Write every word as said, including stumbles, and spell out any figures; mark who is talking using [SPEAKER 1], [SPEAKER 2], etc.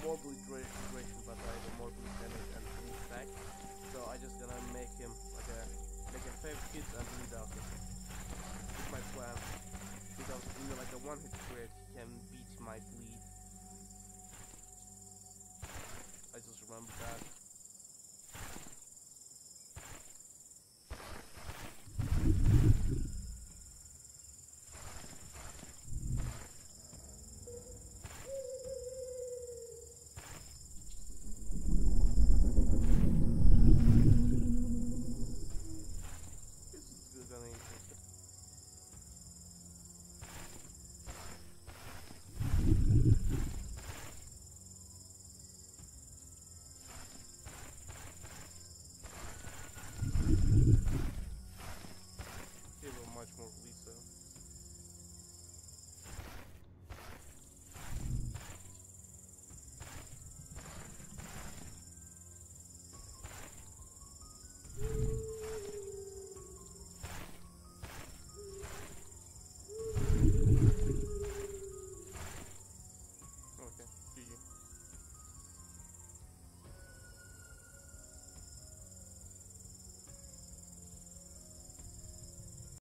[SPEAKER 1] more bleed duration, but I have more bleed damage and bleed back. So I just gonna make him like a make a five hits and bleed out. That's my plan. Because even like a one hit crit can beat my bleed.